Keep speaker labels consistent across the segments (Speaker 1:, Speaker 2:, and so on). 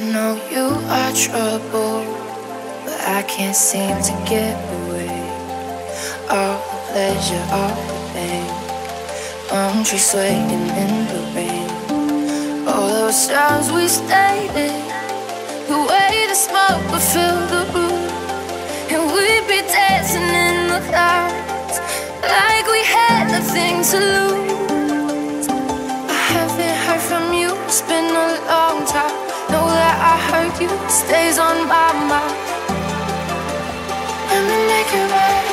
Speaker 1: know you are trouble, but I can't seem to get away. All the pleasure, all the pain, palm trees swaying in the rain. All those times we stayed in, the way the smoke would fill the room, and we'd be dancing in the clouds like we had nothing to lose. I haven't heard from you, it's been a long time. Know that I hurt you, stays on my mind. Let me make it right.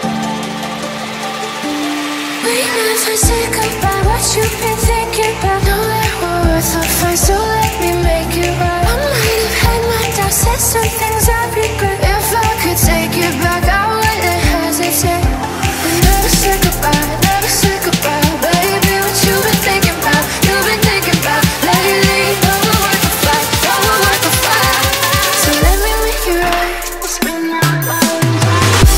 Speaker 1: We never said goodbye, what you've been thinking about. Know that we're worth the fight, so let me make it right. I might have had my doubts, said some things I regret. If I could take it back, I wouldn't hesitate. We never said goodbye, never said goodbye. Baby, what you been thinking about, you've been thinking about lately. Know we're worth the fight, know we're worth the fight. So let me make it right. It's been a long time.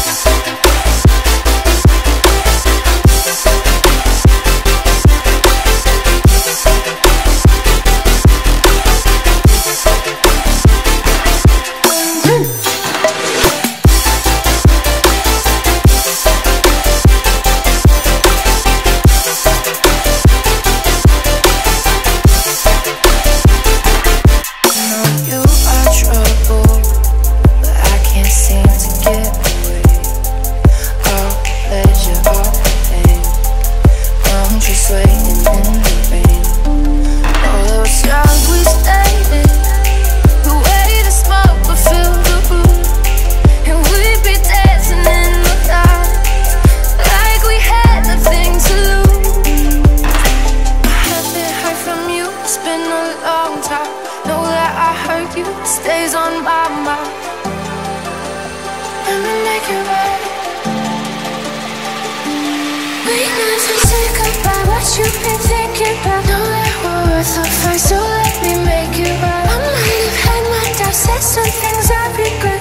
Speaker 1: Know that I hurt you, stays on my mind. Let me make it right. We never said goodbye, what you've been thinking about. Know that we're worth the fight, so let me make it right. I might have had my doubts, said some things I regret.